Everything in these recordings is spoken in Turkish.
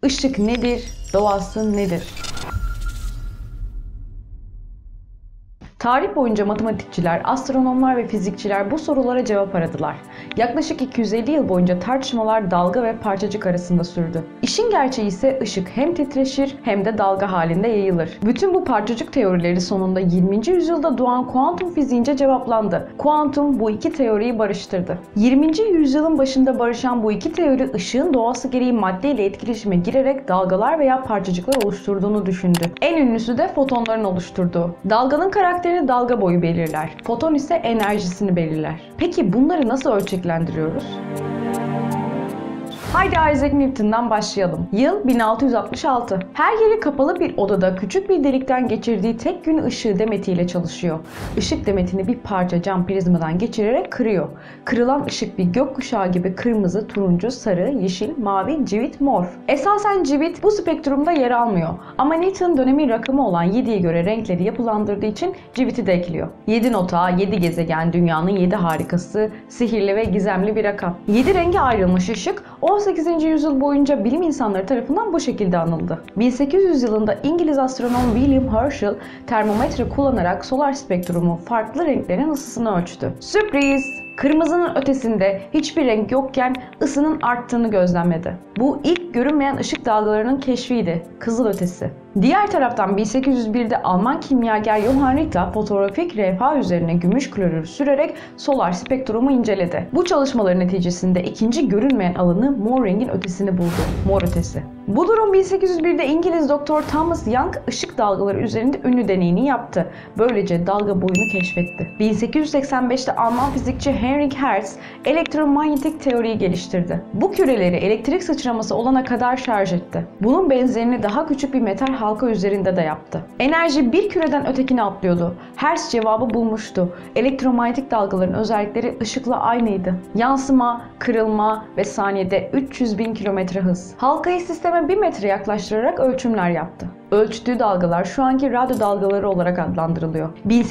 Işık nedir? Doğası nedir? Tarih boyunca matematikçiler, astronomlar ve fizikçiler bu sorulara cevap aradılar. Yaklaşık 250 yıl boyunca tartışmalar dalga ve parçacık arasında sürdü. İşin gerçeği ise ışık hem titreşir hem de dalga halinde yayılır. Bütün bu parçacık teorileri sonunda 20. yüzyılda doğan kuantum fiziğince cevaplandı. Kuantum bu iki teoriyi barıştırdı. 20. yüzyılın başında barışan bu iki teori ışığın doğası gereği madde ile etkileşime girerek dalgalar veya parçacıklar oluşturduğunu düşündü. En ünlüsü de fotonların oluşturduğu. Dalganın karakterini dalga boyu belirler. Foton ise enerjisini belirler. Peki bunları nasıl ölçeklendiriyoruz? Haydi Isaac Newton'dan başlayalım. Yıl 1666. Her yeri kapalı bir odada küçük bir delikten geçirdiği tek gün ışığı demetiyle çalışıyor. Işık demetini bir parça cam prizmadan geçirerek kırıyor. Kırılan ışık bir gökkuşağı gibi kırmızı, turuncu, sarı, yeşil, mavi, civit, mor. Esasen civit bu spektrumda yer almıyor. Ama Newton dönemin rakamı olan 7'ye göre renkleri yapılandırdığı için civiti de ekliyor. 7 nota, 7 gezegen, dünyanın 7 harikası, sihirli ve gizemli bir rakam. 7 renge ayrılmış ışık 18. yüzyıl boyunca bilim insanları tarafından bu şekilde anıldı. 1800 yılında İngiliz astronom William Herschel termometre kullanarak solar spektrumu farklı renklerin ısısını ölçtü. Sürpriz! Kırmızının ötesinde hiçbir renk yokken ısının arttığını gözlemledi. Bu ilk görünmeyen ışık dalgalarının keşfiydi. Kızıl ötesi. Diğer taraftan 1801'de Alman kimyager Johann Richter fotoğrafik levha üzerine gümüş klorür sürerek solar spektrumu inceledi. Bu çalışmaların neticesinde ikinci görünmeyen alanı mor rengin ötesini buldu. Mor ötesi. Bu durum 1801'de İngiliz doktor Thomas Young ışık dalgaları üzerinde ünlü deneyini yaptı. Böylece dalga boyunu keşfetti. 1885'te Alman fizikçi Heinrich Hertz elektromanyetik teoriyi geliştirdi. Bu küreleri elektrik sıçraması olana kadar şarj etti. Bunun benzerini daha küçük bir metal halka üzerinde de yaptı. Enerji bir küreden ötekine atlıyordu. Hertz cevabı bulmuştu. Elektromanyetik dalgaların özellikleri ışıkla aynıydı. Yansıma, kırılma ve saniyede 300.000 kilometre hız. Halkayı sisteme 1 metre yaklaştırarak ölçümler yaptı. Ölçtüğü dalgalar şu anki radyo dalgaları olarak adlandırılıyor.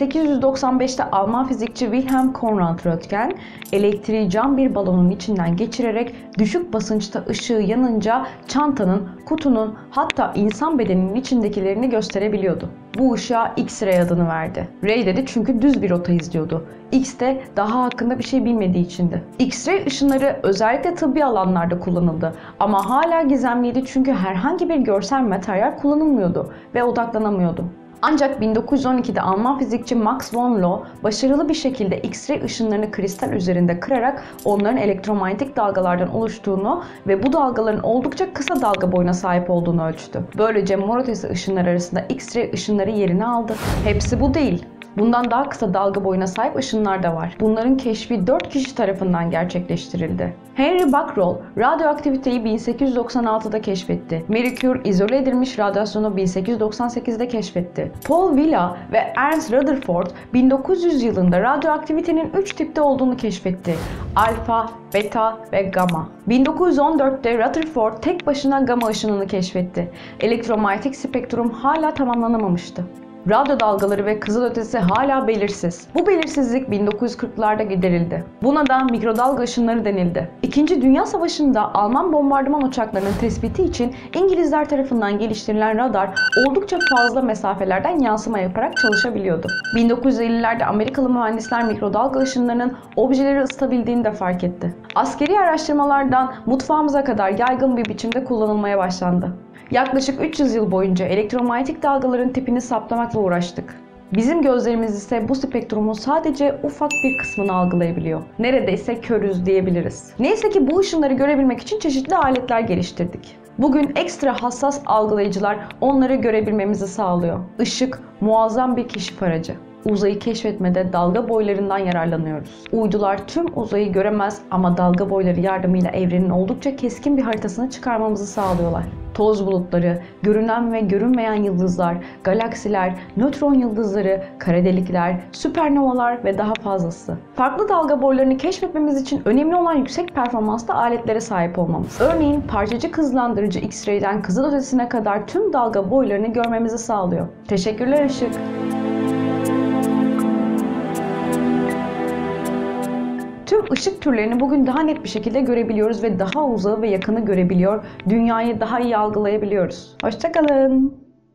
1895'te Alman fizikçi Wilhelm Conrad Röntgen, elektriği cam bir balonun içinden geçirerek düşük basınçta ışığı yanınca çantanın, kutunun hatta insan bedeninin içindekilerini gösterebiliyordu. Bu ışığa X-ray adını verdi. Ray dedi çünkü düz bir rota izliyordu. X de daha hakkında bir şey bilmediği içindi. X-ray ışınları özellikle tıbbi alanlarda kullanıldı. Ama hala gizemliydi çünkü herhangi bir görsel materyal kullanılmıyordu ve odaklanamıyordu. Ancak 1912'de Alman fizikçi Max von Laue başarılı bir şekilde X-ray ışınlarını kristal üzerinde kırarak onların elektromanyetik dalgalardan oluştuğunu ve bu dalgaların oldukça kısa dalga boyuna sahip olduğunu ölçtü. Böylece mor ötesi ışınlar arasında X-ray ışınları yerini aldı. Hepsi bu değil. Bundan daha kısa dalga boyuna sahip ışınlar da var. Bunların keşfi 4 kişi tarafından gerçekleştirildi. Henry Becquerel radyoaktiviteyi 1896'da keşfetti. Marie Curie izole edilmiş radyasyonu 1898'de keşfetti. Paul Villa ve Ernst Rutherford 1900 yılında radyoaktivitenin 3 tipte olduğunu keşfetti. Alfa, beta ve gamma. 1914'te Rutherford tek başına gamma ışınını keşfetti. Elektromanyetik spektrum hala tamamlanamamıştı. Radyo dalgaları ve kızılötesi hala belirsiz. Bu belirsizlik 1940'larda giderildi. Buna da mikrodalga ışınları denildi. İkinci Dünya Savaşı'nda Alman bombardıman uçaklarının tespiti için İngilizler tarafından geliştirilen radar oldukça fazla mesafelerden yansıma yaparak çalışabiliyordu. 1950'lerde Amerikalı mühendisler mikrodalga ışınlarının objeleri ısıtabildiğini de fark etti. Askeri araştırmalardan mutfağımıza kadar yaygın bir biçimde kullanılmaya başlandı. Yaklaşık 300 yıl boyunca elektromanyetik dalgaların tipini saptamakla uğraştık. Bizim gözlerimiz ise bu spektrumun sadece ufak bir kısmını algılayabiliyor. Neredeyse körüz diyebiliriz. Neyse ki bu ışınları görebilmek için çeşitli aletler geliştirdik. Bugün ekstra hassas algılayıcılar onları görebilmemizi sağlıyor. Işık muazzam bir keşif aracı. Uzayı keşfetmede dalga boylarından yararlanıyoruz. Uydular tüm uzayı göremez ama dalga boyları yardımıyla evrenin oldukça keskin bir haritasını çıkarmamızı sağlıyorlar. Toz bulutları, görünen ve görünmeyen yıldızlar, galaksiler, nötron yıldızları, kara delikler, süpernovalar ve daha fazlası. Farklı dalga boylarını keşfetmemiz için önemli olan yüksek performanslı aletlere sahip olmamız. Örneğin parçacık hızlandırıcı X-ray'den kızılötesine kadar tüm dalga boylarını görmemizi sağlıyor. Teşekkürler Işık. Tüm ışık türlerini bugün daha net bir şekilde görebiliyoruz ve daha uzağı ve yakını görebiliyor, dünyayı daha iyi algılayabiliyoruz. Hoşça kalın.